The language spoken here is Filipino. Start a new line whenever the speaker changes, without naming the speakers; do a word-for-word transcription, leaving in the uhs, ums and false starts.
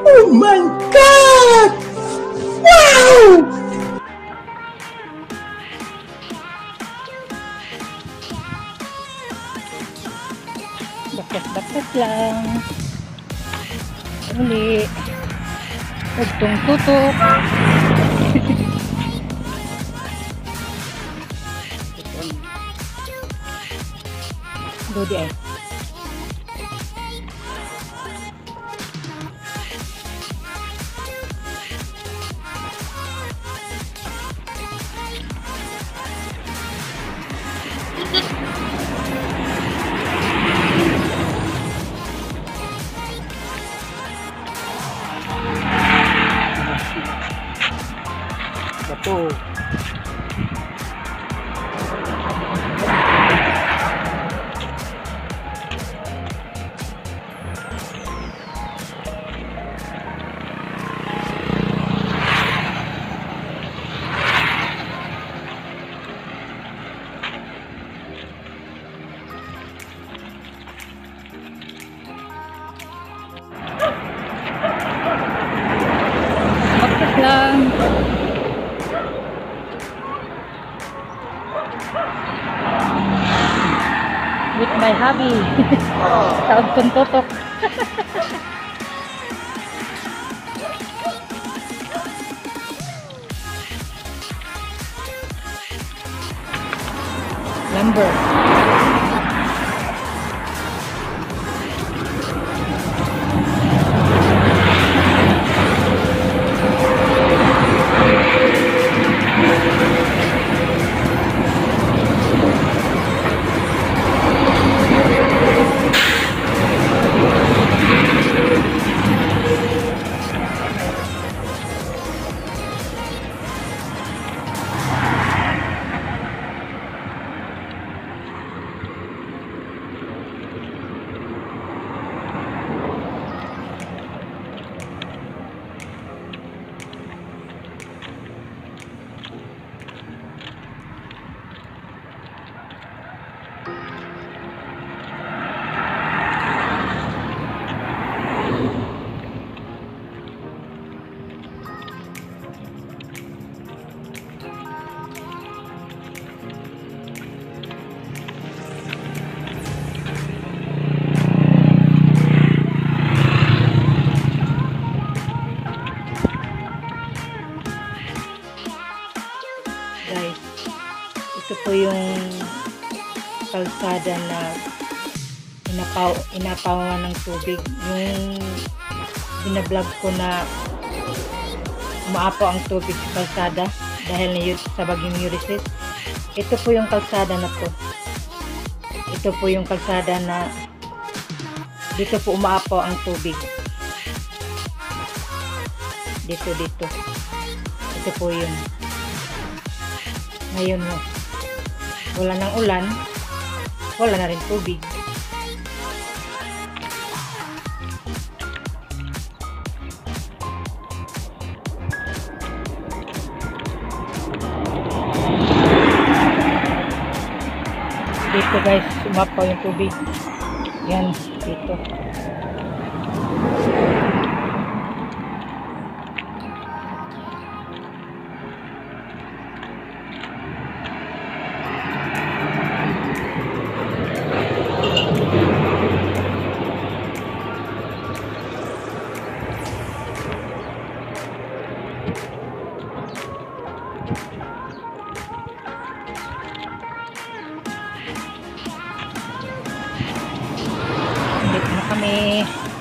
Oh my God! Wow!
Bakat-bakat lang. Uli. Ugtong tutok. Dodi ay.
Bato.
Bakat lang. With my hubby. Sa ugtong tutok. Number. Guys, ito po yung kalsada na inapaw, inapawan ng tubig. Yung binablog ko na umaapaw ang tubig sa kalsada dahil na yun sa bagyong Ulysses. Ito po yung kalsada na to. Ito po yung kalsada na dito po umaapaw ang tubig. Dito, dito. Ito po yun. Ngayon mo, wala nang ulan, wala na rin tubig. Dito guys, umapaw yung tubig. Yan, dito. Dito na kami.